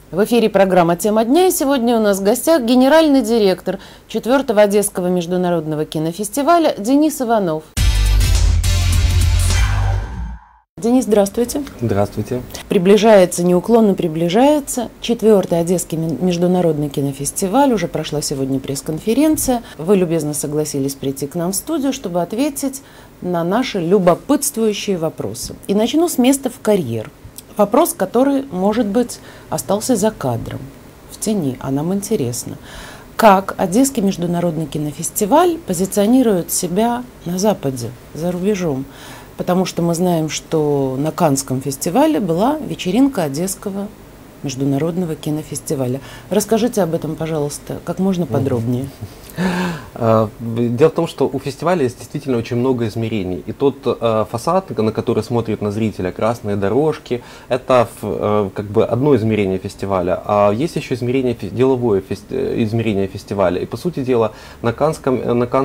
В эфире программа «Тема дня», и сегодня у нас в гостях генеральный директор 4-го Одесского международного кинофестиваля Денис Иванов. Денис, здравствуйте. Здравствуйте. Приближается, неуклонно приближается 4-й Одесский международный кинофестиваль. Уже прошла сегодня пресс-конференция. Вы любезно согласились прийти к нам в студию, чтобы ответить на наши любопытствующие вопросы. И начну с места в карьер. Вопрос, который, может быть, остался за кадром, в тени, а нам интересно. Как Одесский международный кинофестиваль позиционирует себя на Западе, за рубежом? Потому что мы знаем, что на Каннском фестивале была вечеринка Одесского международного кинофестиваля. Расскажите об этом, пожалуйста, как можно подробнее. Дело в том, что у фестиваля есть действительно очень много измерений. И тот фасад, на который смотрит на зрителя, красные дорожки, это как бы одно измерение фестиваля. А есть еще деловое измерение фестиваля. И по сути дела на Каннском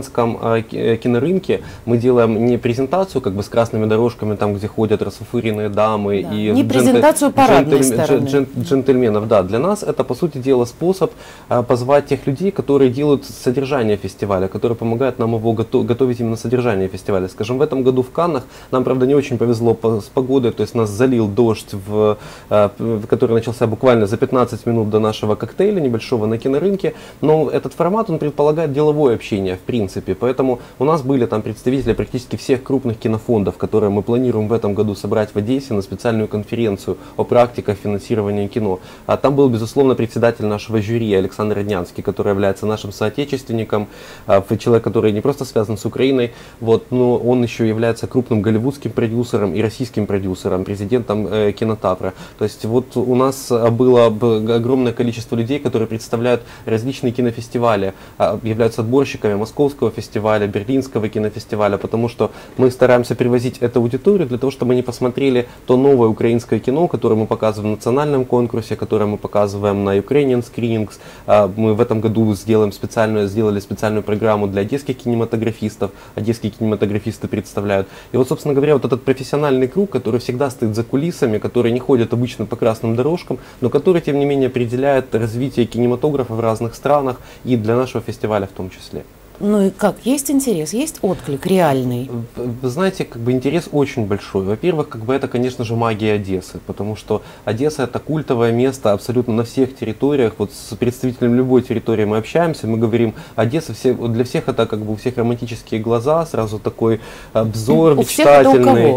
кинорынке мы делаем не презентацию как бы с красными дорожками, там где ходят расфуфыренные дамы, да, и не презентацию парадной стороны. Джентльменов. Да, для нас это по сути дела способ позвать тех людей, которые делают содержание фестиваля, которые помогают нам его готовить именно содержание фестиваля. Скажем, в этом году в Каннах нам, правда, не очень повезло с погодой, то есть нас залил дождь, который начался буквально за 15 минут до нашего коктейля небольшого на кинорынке, но этот формат, он предполагает деловое общение, в принципе, поэтому у нас были там представители практически всех крупных кинофондов, которые мы планируем в этом году собрать в Одессе на специальную конференцию о практиках финансирования кино. А там был, безусловно, председатель нашего жюри Александр Роднянский, который является нашим соотечественником, человек, который не просто связан с Украиной, но он еще является крупным голливудским продюсером и российским продюсером, президентом Кинотавра. То есть вот у нас было огромное количество людей, которые представляют различные кинофестивали, являются отборщиками Московского фестиваля, Берлинского кинофестиваля, потому что мы стараемся привозить эту аудиторию для того, чтобы они посмотрели то новое украинское кино, которое мы показываем в национальном конкурсе, которое мы показываем на Ukrainian Screenings. Мы в этом году сделали специальную программу для одесских кинематографистов. Одесские кинематографисты представляют. И вот, собственно говоря, вот этот профессиональный круг, который всегда стоит за кулисами, который не ходит обычно по красным дорожкам, но который, тем не менее, определяет развитие кинематографа в разных странах и для нашего фестиваля в том числе. Ну и как? Есть интерес, есть отклик реальный? Вы знаете, как бы интерес очень большой. Во-первых, как бы это, конечно же, магия Одессы, потому что Одесса — это культовое место абсолютно на всех территориях. Вот с представителем любой территории мы общаемся, мы говорим, Одесса для всех это как бы у всех романтические глаза, сразу такой взор мечтательный.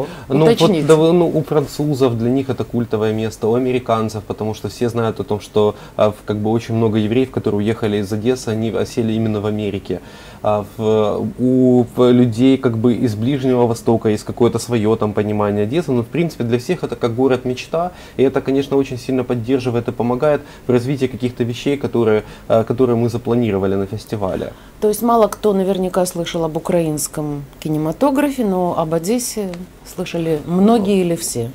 У французов для них это культовое место, у американцев, потому что все знают о том, что как бы очень много евреев, которые уехали из Одессы, они осели именно в Америке. У людей как бы из Ближнего Востока есть какое-то свое там понимание Одессы, но в принципе для всех это как город мечта, и это, конечно, очень сильно поддерживает и помогает в развитии каких-то вещей, которые мы запланировали на фестивале. То есть мало кто наверняка слышал об украинском кинематографе, но об Одессе слышали многие или все?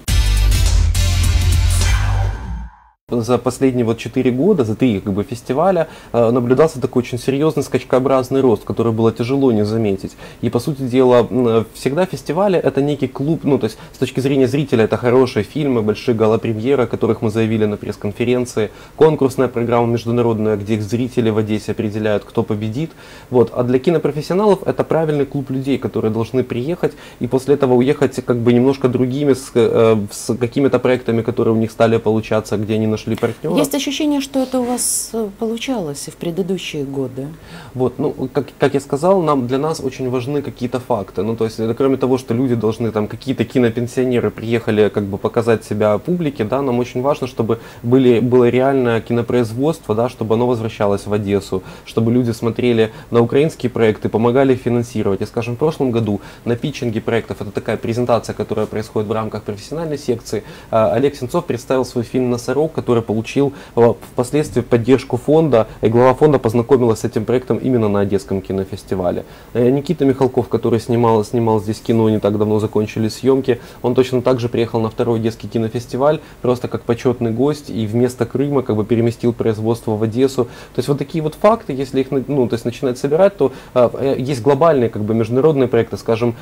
За последние 4 года, за 3 как бы фестиваля наблюдался такой очень серьезный скачкообразный рост, который было тяжело не заметить. И по сути дела, всегда фестивали — это некий клуб, то есть с точки зрения зрителя это хорошие фильмы, большие гала-премьеры, о которых мы заявили на пресс-конференции, конкурсная программа международная, где зрители в Одессе определяют, кто победит. А для кинопрофессионалов это правильный клуб людей, которые должны приехать и после этого уехать как бы немножко другими, с какими-то проектами, которые у них стали получаться, где они нашли партнера. Есть ощущение, что это у вас получалось и в предыдущие годы? Как я сказал, для нас очень важны какие-то факты. То есть, кроме того, что люди должны, какие-то кинопенсионеры приехали как бы показать себя публике, нам очень важно, чтобы было реальное кинопроизводство, чтобы оно возвращалось в Одессу, чтобы люди смотрели на украинские проекты, помогали финансировать. И, скажем, в прошлом году на питчинге проектов, это такая презентация, которая происходит в рамках профессиональной секции, Олег Сенцов представил свой фильм «Носорог», который получил впоследствии поддержку фонда, и глава фонда познакомилась с этим проектом именно на Одесском кинофестивале. Никита Михалков, который снимал здесь кино, не так давно закончили съемки, он точно так же приехал на 2-й Одесский кинофестиваль, просто как почетный гость, и вместо Крыма как бы переместил производство в Одессу. То есть вот такие вот факты, если их начинать собирать, то есть глобальные как бы международные проекты, скажем,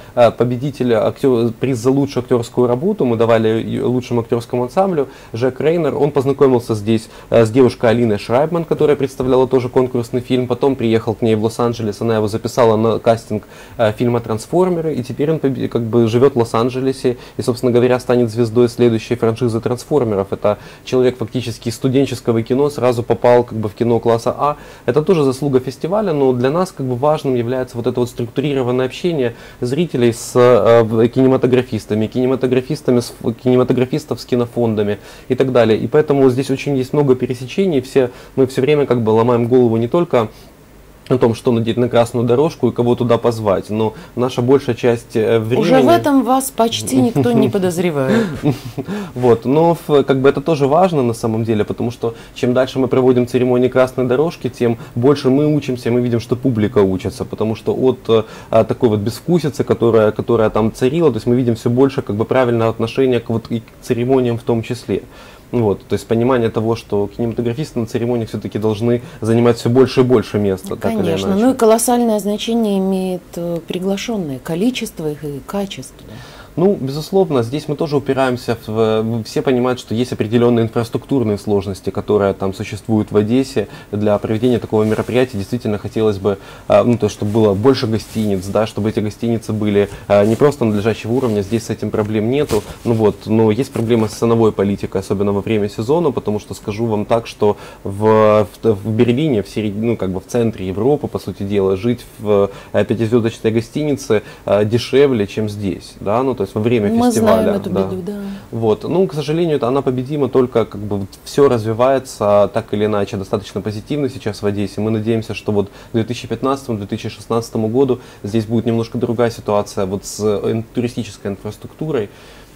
приз за лучшую актерскую работу мы давали лучшему актерскому ансамблю, Жак Рейнер, он познакомился познакомился здесь с девушкой Алиной Шрайбман, которая представляла тоже конкурсный фильм. Потом приехал к ней в Лос-Анджелес, она его записала на кастинг фильма «Трансформеры». И теперь он как бы живет в Лос-Анджелесе и, собственно говоря, станет звездой следующей франшизы «Трансформеров». Это человек фактически из студенческого кино сразу попал как бы в кино класса А. Это тоже заслуга фестиваля, но для нас как бы важным является вот это вот структурированное общение зрителей с кинематографистами, кинематографистов с кинофондами и так далее. И поэтому здесь очень есть много пересечений. Мы все время как бы ломаем голову не только о том, что надеть на красную дорожку и кого туда позвать, но наша большая часть времени... Уже в этом вас почти никто не подозревает. Вот, но как бы это тоже важно на самом деле, потому что чем дальше мы проводим церемонии красной дорожки, тем больше мы учимся, мы видим, что публика учится, потому что от такой вот безвкусицы, которая там царила, то есть мы видим все больше как бы правильного отношения и к церемониям в том числе. Вот, то есть понимание того, что кинематографисты на церемониях все-таки должны занимать все больше и больше места. Конечно, ну и колоссальное значение имеет приглашенные, количество их и качество. Ну, безусловно, здесь мы тоже упираемся все понимают, что есть определенные инфраструктурные сложности, которые там существуют в Одессе. Для проведения такого мероприятия действительно хотелось бы, чтобы было больше гостиниц, да, чтобы эти гостиницы были не просто надлежащего уровня, здесь с этим проблем нету. Но есть проблемы с ценовой политикой, особенно во время сезона, потому что скажу вам так, что в Берлине, в центре Европы, по сути дела, жить в пятизвездочной гостинице дешевле, чем здесь, да, то есть во время мы фестиваля. Знаем эту беду, да. Вот. К сожалению, она победима только все развивается так или иначе достаточно позитивно сейчас в Одессе. Мы надеемся, что вот к 2015-2016 году здесь будет немножко другая ситуация с туристической инфраструктурой.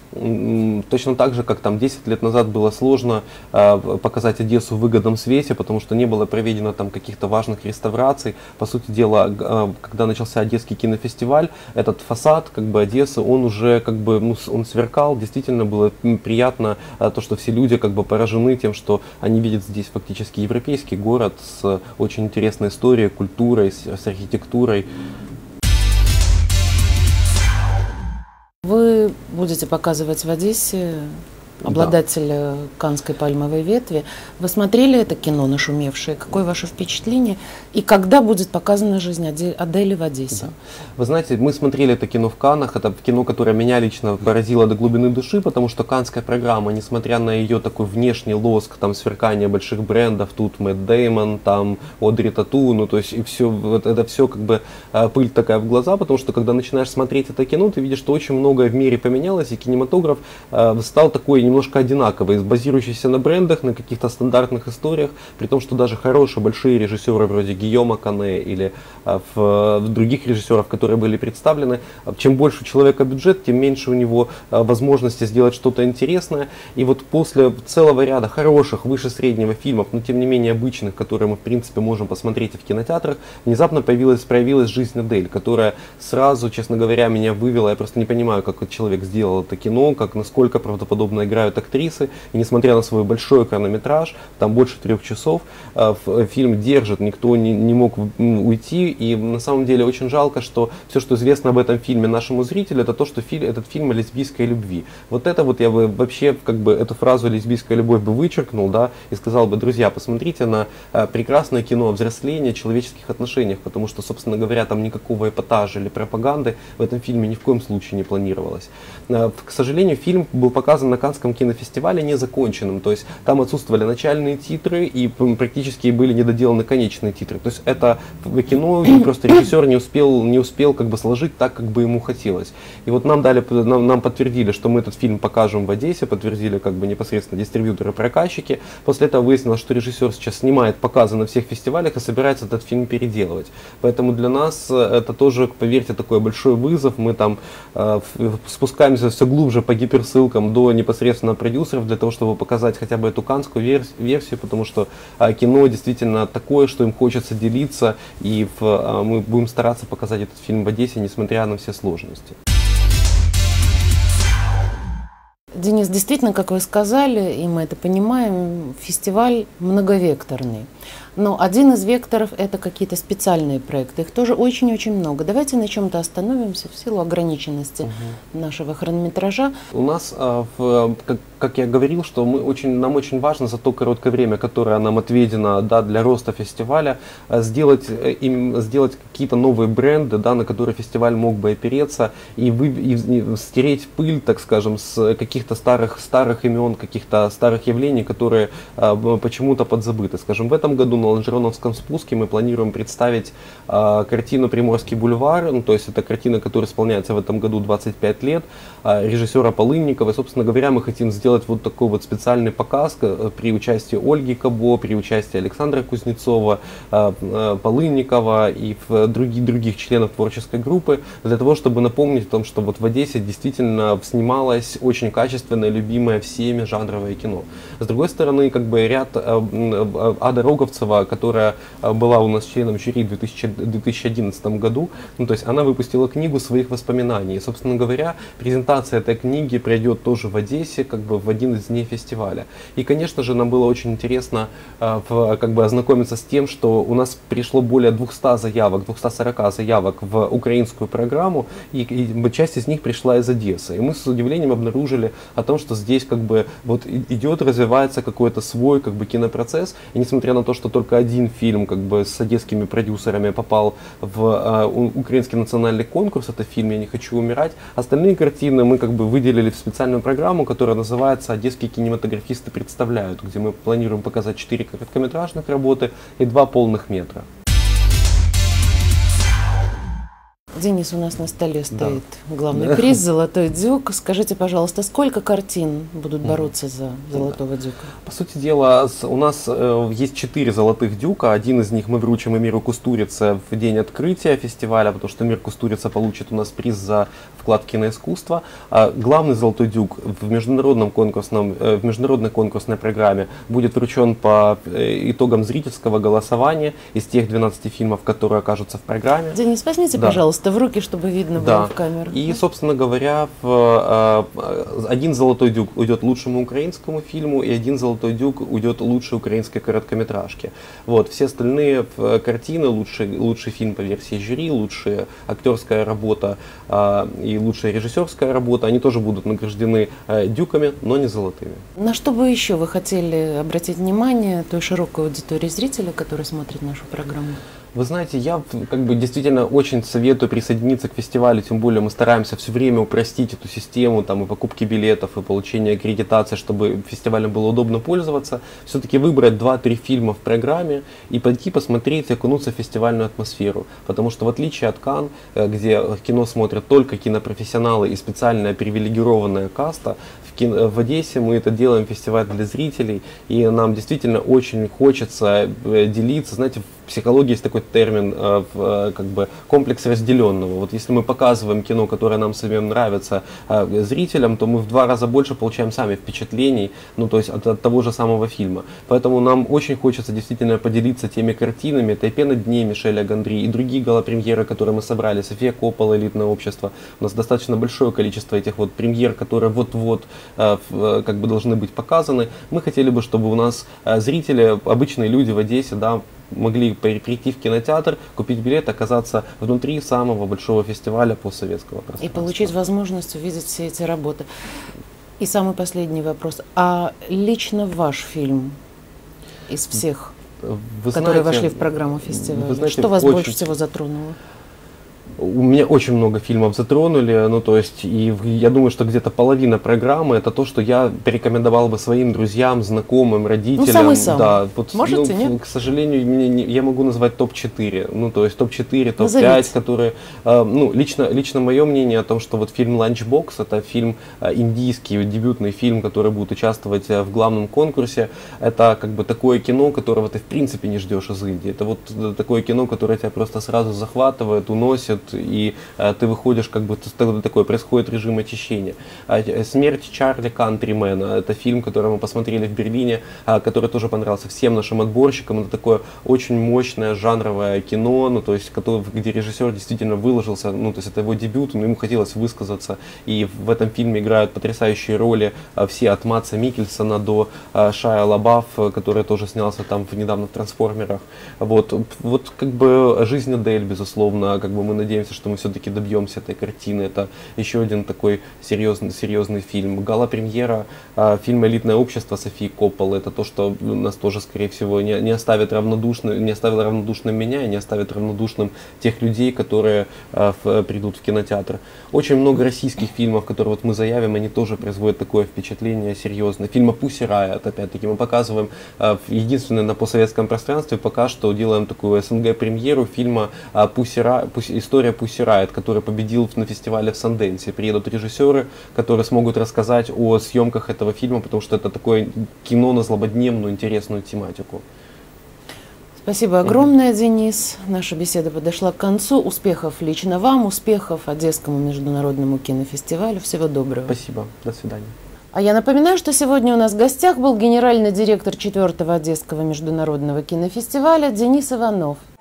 Точно так же, как там 10 лет назад было сложно показать Одессу в выгодном свете, потому что не было проведено там каких-то важных реставраций. По сути дела, когда начался Одесский кинофестиваль, этот фасад Одессы, он уже он сверкал. Действительно было приятно то, что все люди поражены тем, что они видят здесь фактически европейский город с очень интересной историей, культурой, с архитектурой. Вы будете показывать в Одессе обладателя Каннской пальмовой ветви. Вы смотрели это кино «Нашумевшее»? Какое ваше впечатление? И когда будет показана жизнь Адели в Одессе? Да. Вы знаете, мы смотрели это кино в Каннах. Это кино, которое меня лично поразило до глубины души, потому что каннская программа, несмотря на ее такой внешний лоск, там сверкание больших брендов, тут Мэтт Дэймон, там Одри Тату, то есть и все, это все пыль такая в глаза, потому что когда начинаешь смотреть это кино, ты видишь, что очень многое в мире поменялось, и кинематограф стал такой немножко одинаковый, базирующийся на брендах, на каких-то стандартных историях, при том, что даже хорошие большие режиссеры вроде Гийома Кане или других режиссеров, которые были представлены, чем больше у человека бюджет, тем меньше у него возможности сделать что-то интересное. И вот после целого ряда хороших, выше среднего фильмов, но тем не менее обычных, которые мы в принципе можем посмотреть и в кинотеатрах, внезапно проявилась жизнь Адель, которая сразу, честно говоря, меня вывела. Я просто не понимаю, как этот человек сделал это кино, насколько правдоподобно играют актрисы. И несмотря на свой большой хронометраж, там больше 3 часов, фильм держит, никто не мог уйти. И на самом деле очень жалко, что все, что известно об этом фильме нашему зрителю, это то, что этот фильм о лесбийской любви. Вот это вот я бы вообще эту фразу «лесбийская любовь» бы вычеркнул, да, и сказал бы: друзья, посмотрите на прекрасное кино о взрослении, человеческих отношениях, потому что, собственно говоря, там никакого эпатажа или пропаганды в этом фильме ни в коем случае не планировалось. К сожалению, фильм был показан на Каннском кинофестивале незаконченным, то есть там отсутствовали начальные титры и практически были недоделаны конечные титры. То есть это кино просто режиссер не успел сложить так, как бы ему хотелось. И вот нам подтвердили, что мы этот фильм покажем в Одессе, подтвердили непосредственно дистрибьюторы-прокатчики. После этого выяснилось, что режиссер сейчас снимает показы на всех фестивалях и собирается этот фильм переделывать. Поэтому для нас это тоже, поверьте, такой большой вызов. Мы там спускаемся все глубже по гиперссылкам до непосредственно продюсеров для того, чтобы показать хотя бы эту каннскую версию, потому что кино действительно такое, что им хочется делиться, и мы будем стараться показать этот фильм в Одессе, несмотря на все сложности. Денис, действительно, как вы сказали, и мы это понимаем, фестиваль многовекторный. Но один из векторов – это какие-то специальные проекты. Их тоже очень-очень много. Давайте на чем-то остановимся в силу ограниченности нашего хронометража. У нас, как я говорил, что нам очень важно за то короткое время, которое нам отведено, да, для роста фестиваля, сделать какие-то новые бренды, да, на которые фестиваль мог бы опереться, и стереть пыль, так скажем, с каких-то старых имен, каких-то старых явлений, которые почему-то подзабыты. Скажем, в этом году на Лонжероновском спуске мы планируем представить картину «Приморский бульвар», ну, то есть это картина, которая исполняется в этом году 25 лет, режиссера Полынникова. И, собственно говоря, мы хотим сделать вот такой вот специальный показ при участии Ольги Кабо, при участии Александра Кузнецова, Полынникова и других членов творческой группы, для того, чтобы напомнить о том, что вот в Одессе действительно снималось очень качественное, любимое всеми жанровое кино. С другой стороны, как бы ряд Ада Роговцева, которая была у нас членом жюри в 2011 году, ну, то есть она выпустила книгу своих воспоминаний. И, собственно говоря, презентация этой книги пройдет тоже в Одессе, как бы в один из дней фестиваля. И, конечно же, нам было очень интересно как бы ознакомиться с тем, что у нас пришло более 200 заявок, 240 заявок в украинскую программу, и часть из них пришла из Одессы. И мы с удивлением обнаружили о том, что здесь как бы вот идет, развивается какой-то свой как бы кинопроцесс, и несмотря на то, что только один фильм как бы с одесскими продюсерами попал в украинский национальный конкурс, это фильм «Я не хочу умирать», остальные картины мы как бы выделили в специальную программу, которая называется «Одесские кинематографисты представляют», где мы планируем показать 4 короткометражных работы и 2 полных метра. Денис, у нас на столе стоит главный приз «Золотой дюк». Скажите, пожалуйста, сколько картин будут бороться за «Золотого дюка»? По сути дела, у нас есть 4 «Золотых дюка». Один из них мы вручим Эмиру Кустурице в день открытия фестиваля, потому что Эмир Кустурица получит у нас приз за вклад в киноискусство. Главный «Золотой дюк» в международной конкурсной программе будет вручен по итогам зрительского голосования из тех 12 фильмов, которые окажутся в программе. Денис, возьмите, пожалуйста, в руки, чтобы видно было в камеру. И, собственно говоря, один «Золотой дюк» уйдет лучшему украинскому фильму, и один «Золотой дюк» уйдет лучшей украинской короткометражке. Вот, все остальные картины, лучший фильм по версии жюри, лучшая актерская работа и лучшая режиссерская работа, они тоже будут награждены дюками, но не золотыми. На что бы еще вы хотели обратить внимание той широкой аудитории зрителя, который смотрит нашу программу? Вы знаете, я как бы действительно очень советую присоединиться к фестивалю, тем более мы стараемся все время упростить эту систему там, и покупки билетов, и получения аккредитации, чтобы фестивалем было удобно пользоваться. Все-таки выбрать 2-3 фильма в программе и пойти посмотреть, окунуться в фестивальную атмосферу. Потому что в отличие от Канн, где кино смотрят только кинопрофессионалы и специальная привилегированная каста, в Одессе мы это делаем, фестиваль для зрителей, и нам действительно очень хочется делиться. Знаете, в психологии есть такой термин, как бы комплекс разделенного. Вот если мы показываем кино, которое нам самим нравится, зрителям, то мы в 2 раза больше получаем сами впечатлений, ну то есть от того же самого фильма. Поэтому нам очень хочется действительно поделиться теми картинами. Это и «Пена дней» Мишеля Гондри, и другие галопремьеры, которые мы собрали, София Коппола, «Элитное общество». У нас достаточно большое количество этих вот премьер, которые вот-вот как бы должны быть показаны. Мы хотели бы, чтобы у нас зрители, обычные люди в Одессе, да, могли прийти в кинотеатр, купить билет, оказаться внутри самого большого фестиваля постсоветского пространства. И получить возможность увидеть все эти работы. И самый последний вопрос. А лично ваш фильм из всех, которые вошли в программу фестиваля, что вас больше всего затронуло? У меня очень много фильмов затронули, ну то есть, и я думаю, что где-то половина программы это то, что я порекомендовал бы своим друзьям, знакомым, родителям. Ну, самый-самый. Да, вот, можете, нет? К сожалению, я могу назвать топ-4, ну то есть топ-4, топ-5, которые, ну, лично мое мнение о том, что вот фильм «Ланчбокс» это фильм индийский, дебютный фильм, который будет участвовать в главном конкурсе. Это как бы такое кино, которого ты в принципе не ждешь из Индии. Это вот такое кино, которое тебя просто сразу захватывает, уносит, и ты выходишь, как бы такое, происходит режим очищения. «Смерть Чарли Кантримена» — это фильм, который мы посмотрели в Берлине, который тоже понравился всем нашим отборщикам. Это такое очень мощное жанровое кино, ну, то есть, где режиссер действительно выложился, ну, то есть это его дебют, но ему хотелось высказаться, и в этом фильме играют потрясающие роли все от Мадса Миккельсона до Шайа Лабаф, который тоже снялся там недавно в «Трансформерах». Вот как бы «Жизнь Адель», безусловно, как бы мы надеемся надеемся, что мы все-таки добьемся этой картины. Это еще один такой серьезный фильм. Гала-премьера фильма «Элитное общество» Софии Копполы. Это то, что нас тоже, скорее всего, не оставит равнодушным, не оставило равнодушным меня и не оставит равнодушным тех людей, которые придут в кинотеатр. Очень много российских фильмов, которые вот мы заявим, они тоже производят такое впечатление серьезное. Фильма «Pussy Riot», опять-таки, мы показываем единственное на постсоветском пространстве, пока что делаем такую СНГ-премьеру фильма «История Pussy Riot», который победил на фестивале в Санденсе. Приедут режиссеры, которые смогут рассказать о съемках этого фильма, потому что это такое кино на злободневную, интересную тематику. Спасибо огромное, Денис. Наша беседа подошла к концу. Успехов лично вам, успехов Одесскому международному кинофестивалю. Всего доброго. Спасибо. До свидания. А я напоминаю, что сегодня у нас в гостях был генеральный директор 4-го Одесского международного кинофестиваля Денис Иванов.